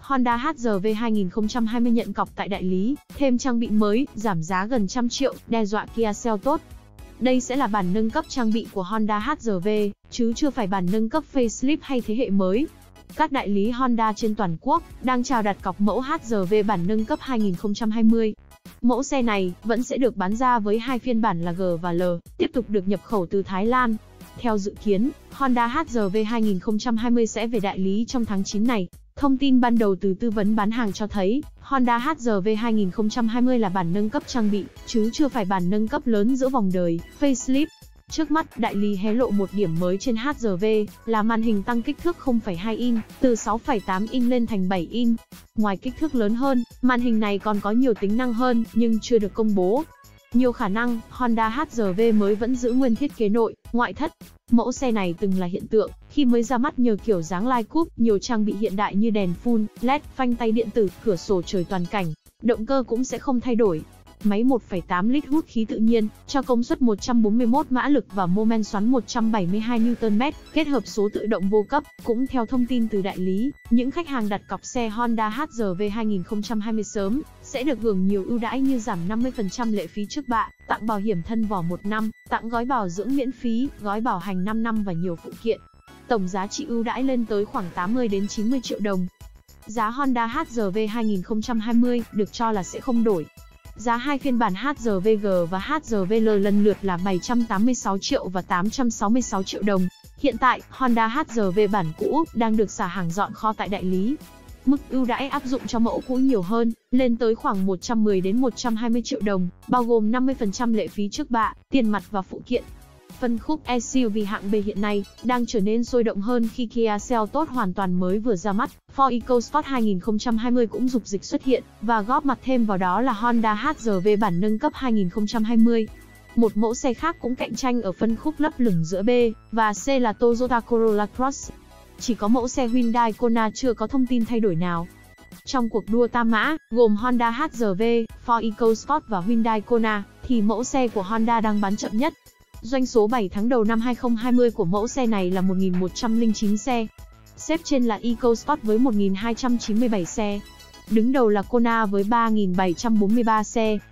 Honda HR-V 2020 nhận cọc tại đại lý, thêm trang bị mới, giảm giá gần 100 triệu, đe dọa Kia Seltos. Đây sẽ là bản nâng cấp trang bị của Honda HR-V, chứ chưa phải bản nâng cấp facelift hay thế hệ mới. Các đại lý Honda trên toàn quốc đang chào đặt cọc mẫu HR-V bản nâng cấp 2020. Mẫu xe này vẫn sẽ được bán ra với hai phiên bản là G và L, tiếp tục được nhập khẩu từ Thái Lan. Theo dự kiến, Honda HR-V 2020 sẽ về đại lý trong tháng 9 này. Thông tin ban đầu từ tư vấn bán hàng cho thấy, Honda HR-V 2020 là bản nâng cấp trang bị, chứ chưa phải bản nâng cấp lớn giữa vòng đời, facelift. Trước mắt, đại lý hé lộ một điểm mới trên HR-V là màn hình tăng kích thước 0,2 inch, từ 6,8 inch lên thành 7 inch. Ngoài kích thước lớn hơn, màn hình này còn có nhiều tính năng hơn, nhưng chưa được công bố. Nhiều khả năng, Honda HR-V mới vẫn giữ nguyên thiết kế nội, ngoại thất. Mẫu xe này từng là hiện tượng khi mới ra mắt nhờ kiểu dáng Line Coupe, nhiều trang bị hiện đại như đèn full LED, phanh tay điện tử, cửa sổ trời toàn cảnh. Động cơ cũng sẽ không thay đổi. Máy 1,8 lít hút khí tự nhiên, cho công suất 141 mã lực và mô men xoắn 172 Nm, kết hợp số tự động vô cấp. Cũng theo thông tin từ đại lý, những khách hàng đặt cọc xe Honda HR-V 2020 sớm sẽ được hưởng nhiều ưu đãi như giảm 50% lệ phí trước bạ, tặng bảo hiểm thân vỏ 1 năm, tặng gói bảo dưỡng miễn phí, gói bảo hành 5 năm và nhiều phụ kiện. Tổng giá trị ưu đãi lên tới khoảng 80 đến 90 triệu đồng. Giá Honda HR-V 2020 được cho là sẽ không đổi. Giá hai phiên bản HR-V G và HR-V L lần lượt là 786 triệu và 866 triệu đồng. Hiện tại, Honda HR-V bản cũ đang được xả hàng dọn kho tại đại lý. Mức ưu đãi áp dụng cho mẫu cũ nhiều hơn, lên tới khoảng 110 đến 120 triệu đồng, bao gồm 50% lệ phí trước bạ, tiền mặt và phụ kiện. Phân khúc SUV hạng B hiện nay đang trở nên sôi động hơn khi Kia Seltos hoàn toàn mới vừa ra mắt. Ford EcoSport 2020 cũng dục dịch xuất hiện, và góp mặt thêm vào đó là Honda HR-V bản nâng cấp 2020. Một mẫu xe khác cũng cạnh tranh ở phân khúc lấp lửng giữa B và C là Toyota Corolla Cross. Chỉ có mẫu xe Hyundai Kona chưa có thông tin thay đổi nào. Trong cuộc đua tam mã, gồm Honda HR-V, Ford EcoSport và Hyundai Kona, thì mẫu xe của Honda đang bán chậm nhất. Doanh số 7 tháng đầu năm 2020 của mẫu xe này là 1.109 xe. Xếp trên là EcoSport với 1.297 xe. Đứng đầu là Kona với 3.743 xe.